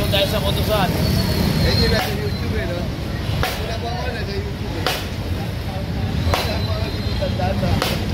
doon tayo sa Kutusan. Eh, yun na sa YouTube eh, no? Wala pa ako na sa YouTube eh. Wala pa ako sa data.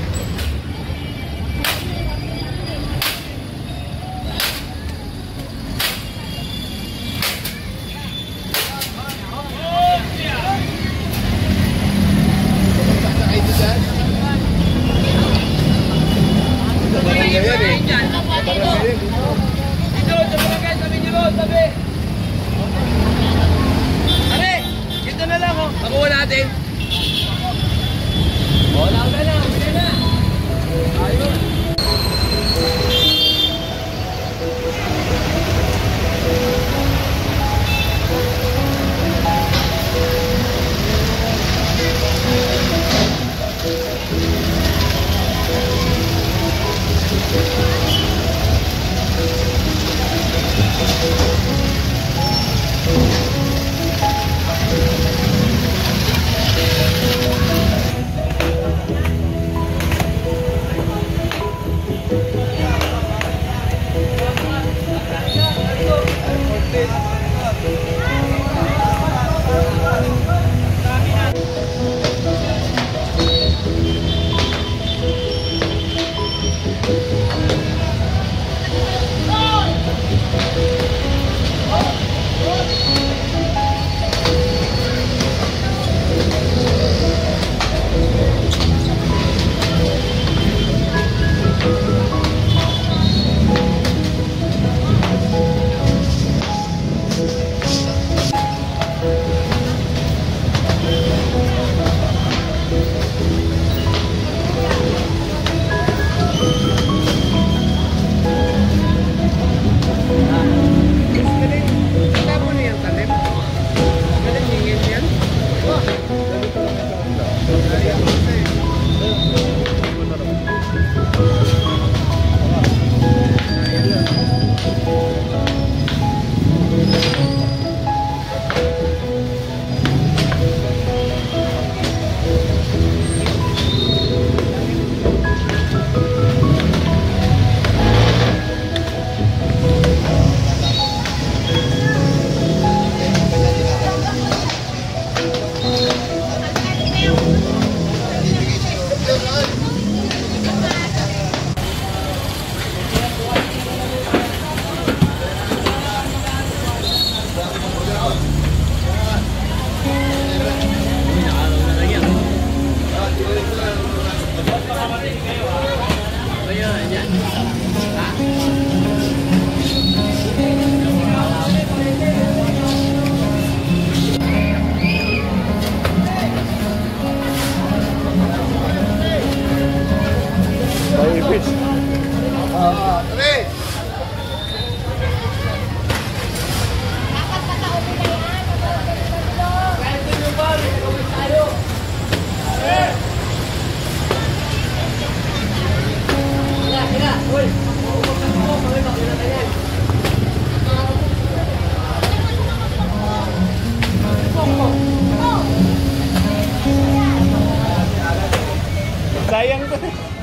Sayang to.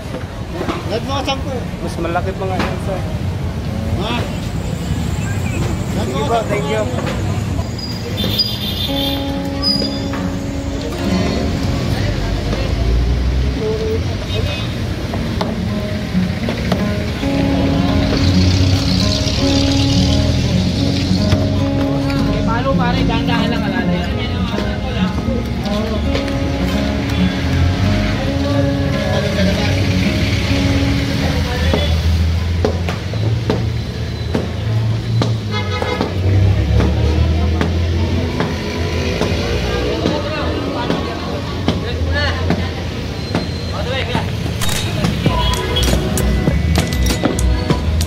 Mas malaki pa nga yan sa. Sige po, thank you. Palo pare, dahan-dahan lang alalay.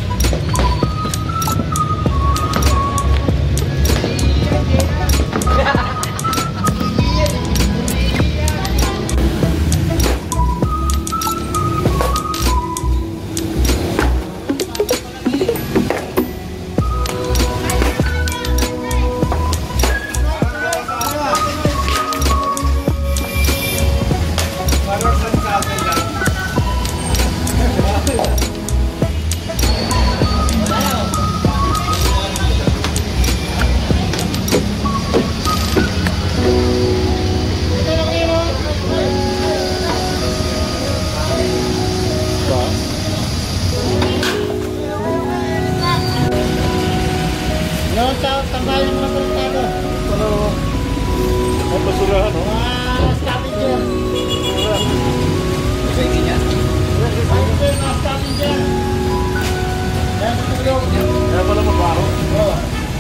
Yeah. tambayan mga komentado. Ano? Ang basurahan, no? Scavenger. Isa yung ganyan. Scavenger, mga scavenger. Yan, matulog. Kaya pala mabaro. Oo.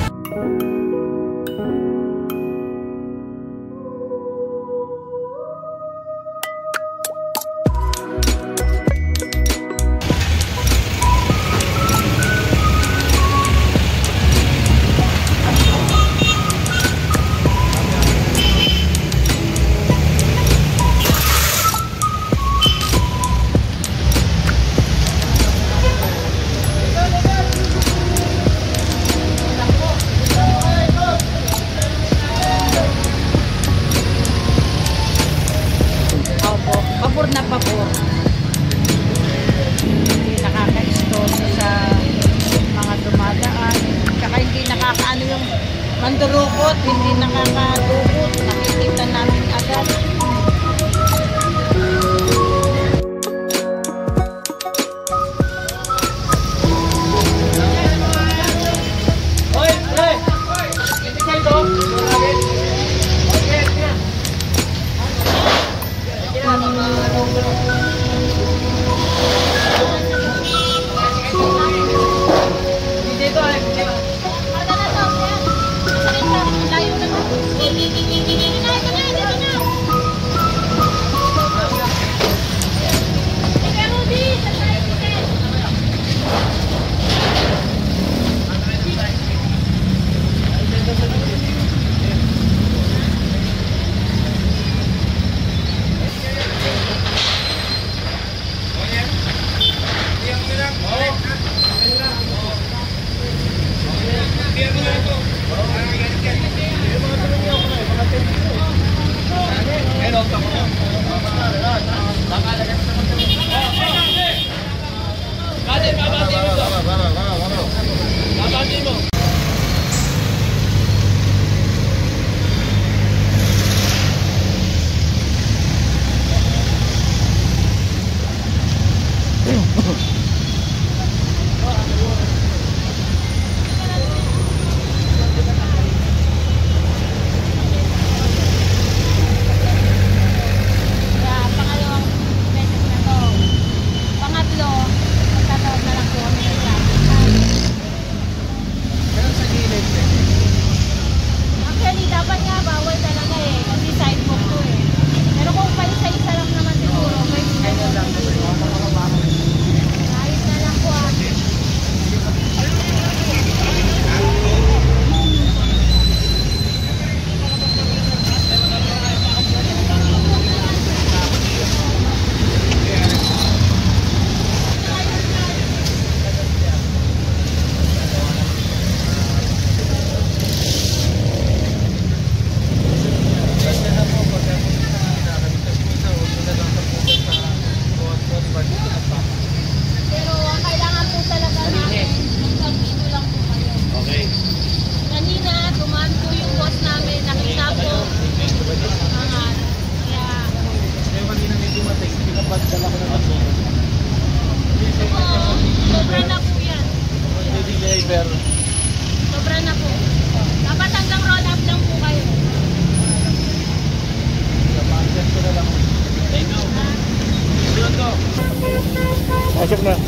Opo, pabor na pabor. Hindi nakaka-stall sa mga dumadaan. Tsaka hindi nakakaano yung mandurukot, hindi nakakadukot. Nakikita namin agad. Hoy! Hoy! Hindi kayo to? Dito ay. Ano na to? Sakit na. Layo na to. Dito na, dito na, dito na. Ika, Rudy, sa tayo ticket. Bate, babati mo to. Babati mo. Kaya pangalawang beses na to. Pangatlo, magkataon na lang po kami ng traffic. Actually, dapat nga bawal talaga eh. Kasi sidewalk to eh. Pero kung pa isa-isa lang naman siguro, pwede na lang. Ayos na lang po ate. Pero ang kailangan po talaga namin, magkabito lang po kayo. Okay. Kanina, dumaan po yung boss namin, nakita po. Angat. Kaya, sobra na po yan. Sobra na po. Dapat hanggang roll up lang po kayo. Thank you. Sunod ko. Pasok na.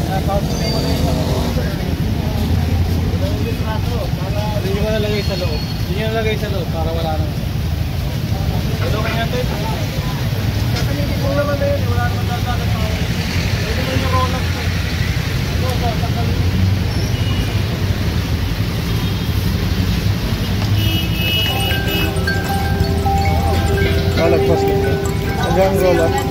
Hindi nyo nalagay sa loob. Hindi nyo nalagay sa loob para wala naman. Ito kanya natin. Kung naman na yun, wala naman dadagat pa. Pwede mo yung roll up. Ito, sasakalin. Lagpas ka. Hanggang roll up.